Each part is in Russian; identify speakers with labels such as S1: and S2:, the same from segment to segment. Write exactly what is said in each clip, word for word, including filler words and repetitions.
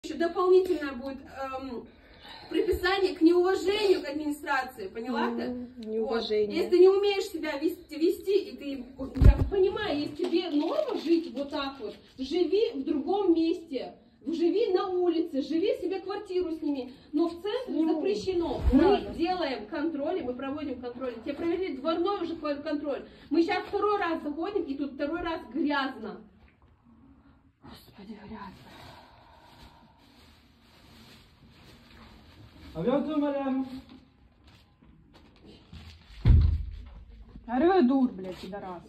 S1: Еще дополнительно будет эм, приписание к неуважению к администрации, поняла ты?
S2: Mm, неуважение.
S1: Вот. Если ты не умеешь себя вести, вести и ты, я понимаю, если тебе норма жить вот так вот, живи в другом месте, живи на улице, живи себе квартиру сними, но в центре mm. запрещено. Мы mm. делаем контроль, мы проводим контроль. Тебе провели дворной уже контроль. Мы сейчас второй раз заходим, и тут второй раз грязно. Господи, грязно.
S3: Авиатор, мадам.
S2: Орёй, дур, блядь, пидорас.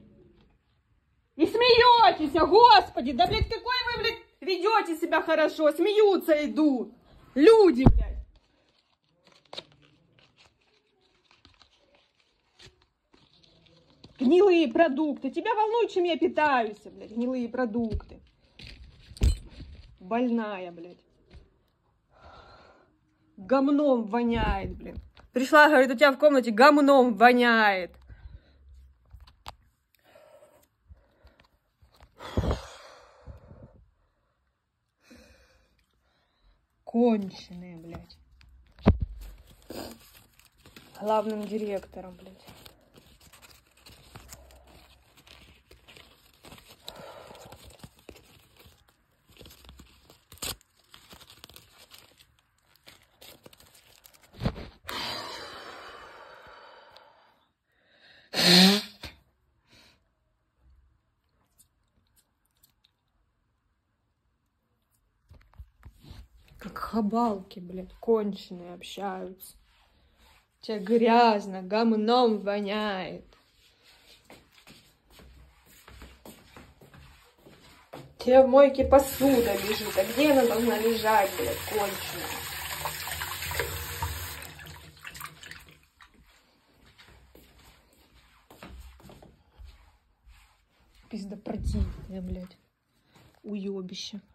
S2: И смеетесь, господи, да, блядь, какой вы, блядь, ведете себя хорошо, смеются идут. Люди, блядь. Гнилые продукты. Тебя волнует, чем я питаюсь, блядь, гнилые продукты. Больная, блядь. Гомном воняет, блин. Пришла, говорит, у тебя в комнате гомном воняет. Конченые, блядь. Главным директором, блядь. Как хабалки, блядь, конченые общаются. Тебя грязно, гомном воняет. Тебя в мойке посуда лежит. А где она должна лежать, блядь, конченая? Пизда противная, блядь. Уёбище.